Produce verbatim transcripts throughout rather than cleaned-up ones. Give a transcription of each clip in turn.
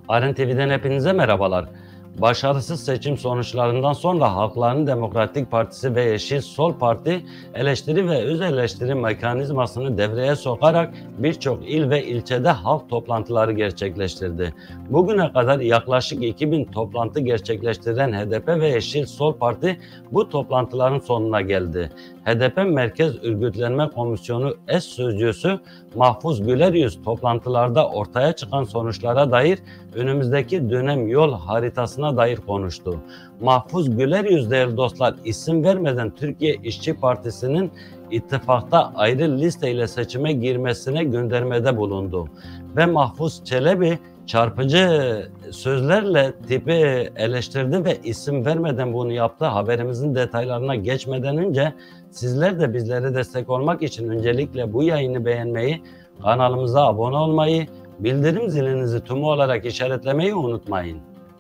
Aren T V'den hepinize merhabalar. Başarısız seçim sonuçlarından sonra Halkların Demokratik Partisi ve Yeşil Sol Parti eleştiri ve öz eleştiri mekanizmasını devreye sokarak birçok il ve ilçede halk toplantıları gerçekleştirdi. Bugüne kadar yaklaşık iki bin toplantı gerçekleştiren H D P ve Yeşil Sol Parti bu toplantıların sonuna geldi. H D P Merkez Örgütlenme Komisyonu eş sözcüsü Mahfuz Güleryüz toplantılarda ortaya çıkan sonuçlara dair önümüzdeki dönem yol haritasına dair konuştu. Mahfuz Güleryüz değerli dostlar isim vermeden Türkiye İşçi Partisi'nin ittifakta ayrı listeyle seçime girmesine göndermede bulundu. Ve Mahfuz Çelebi çarpıcı sözlerle tipi eleştirdi ve isim vermeden bunu yaptı. Haberimizin detaylarına geçmeden önce sizler de bizlere destek olmak için öncelikle bu yayını beğenmeyi, kanalımıza abone olmayı, bildirim zilinizi tümü olarak işaretlemeyi unutmayın.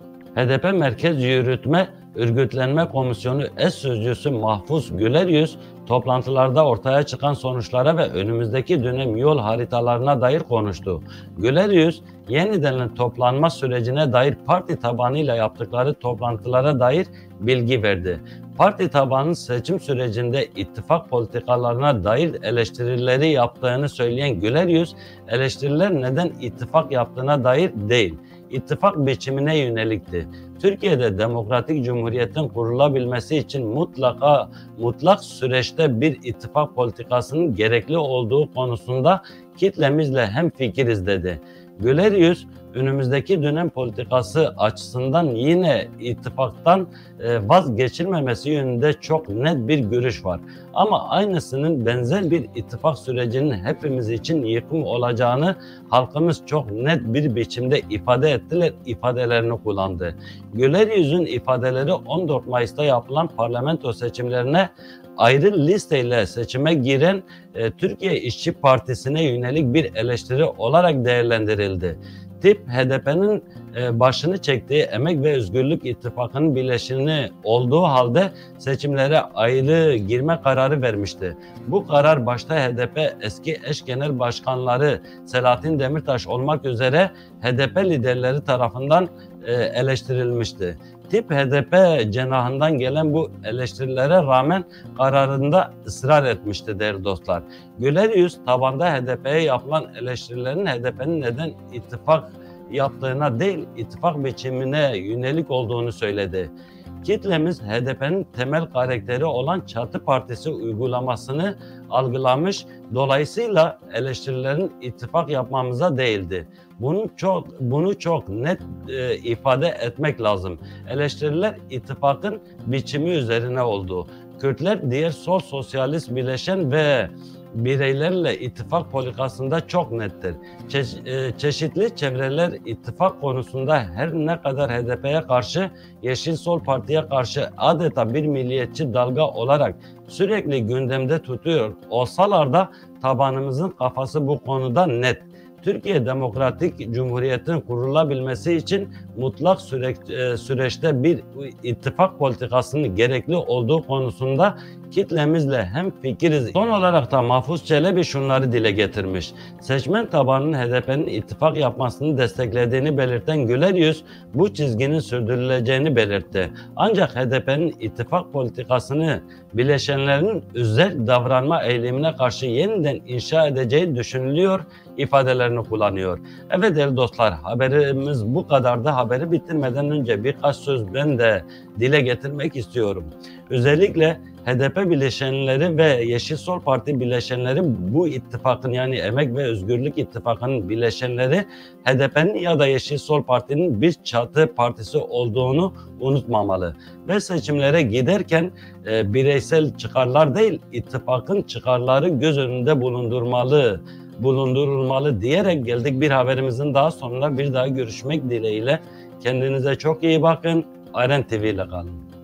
H D P Merkez Yürütme Örgütlenme Komisyonu eş sözcüsü Mahfuz Güleryüz toplantılarda ortaya çıkan sonuçlara ve önümüzdeki dönem yol haritalarına dair konuştu. Güleryüz, yeniden toplanma sürecine dair parti tabanıyla yaptıkları toplantılara dair bilgi verdi. Parti tabanı seçim sürecinde ittifak politikalarına dair eleştirileri yaptığını söyleyen Güleryüz, eleştiriler neden ittifak yaptığına dair değil, ittifak biçimine yönelikti. Türkiye'de demokratik cumhuriyetin kurulabilmesi için mutlaka mutlak süreçte bir ittifak politikasının gerekli olduğu konusunda kitlemizle hemfikiriz dedi. Güleryüz, önümüzdeki dönem politikası açısından yine ittifaktan vazgeçilmemesi yönünde çok net bir görüş var. Ama aynısının benzer bir ittifak sürecinin hepimiz için yıkım olacağını halkımız çok net bir biçimde ifade ettiler, ifadelerini kullandı. Güleryüz'ün ifadeleri on dört Mayıs'ta yapılan parlamento seçimlerine ayrı listeyle seçime giren e, Türkiye İşçi Partisi'ne yönelik bir eleştiri olarak değerlendirildi. Tip H D P'nin e, başını çektiği Emek ve Özgürlük İttifakı'nın bileşeni olduğu halde seçimlere ayrı girme kararı vermişti. Bu karar başta H D P eski eş genel başkanları Selahattin Demirtaş olmak üzere H D P liderleri tarafından e, eleştirilmişti. Tip H D P cenahından gelen bu eleştirilere rağmen kararında ısrar etmişti değerli dostlar. Güleryüz tabanda H D P'ye yapılan eleştirilerin H D P'nin neden ittifak yaptığına değil, ittifak biçimine yönelik olduğunu söyledi. Kitlemiz H D P'nin temel karakteri olan Çatı Partisi uygulamasını algılamış, dolayısıyla eleştirilerin ittifak yapmamıza değildi. Bunu çok bunu çok net e, ifade etmek lazım. Eleştiriler ittifakın biçimi üzerine oldu. Kürtler diğer sol sosyalist bileşen ve bireylerle ittifak politikasında çok nettir. Çe- e, çeşitli çevreler ittifak konusunda her ne kadar H D P'ye karşı, Yeşil Sol Parti'ye karşı adeta bir milliyetçi dalga olarak sürekli gündemde tutuyor olsalar da tabanımızın kafası bu konuda net. Türkiye Demokratik Cumhuriyet'in kurulabilmesi için mutlak süreç, e, süreçte bir ittifak politikasının gerekli olduğu konusunda kitlemizle hemfikiriz. Son olarak da Mahfuz Çelebi şunları dile getirmiş. Seçmen tabanının H D P'nin ittifak yapmasını desteklediğini belirten Güleryüz bu çizginin sürdürüleceğini belirtti. Ancak H D P'nin ittifak politikasını bileşenlerin özel davranma eğilimine karşı yeniden inşa edeceği düşünülüyor ifadelerini kullanıyor. Evet değerli dostlar, haberimiz bu kadardı. Haberi bitirmeden önce birkaç söz ben de dile getirmek istiyorum. Özellikle H D P bileşenleri ve Yeşil Sol Parti bileşenleri bu ittifakın yani Emek ve Özgürlük İttifakı'nın bileşenleri H D P'nin ya da Yeşil Sol Parti'nin bir çatı partisi olduğunu unutmamalı. Ve seçimlere giderken e, bireysel çıkarlar değil, ittifakın çıkarları göz önünde bulundurmalı. bulundurulmalı diyerek geldik bir haberimizin daha sonuna. Bir daha görüşmek dileğiyle. Kendinize çok iyi bakın. Aren T V ile kalın.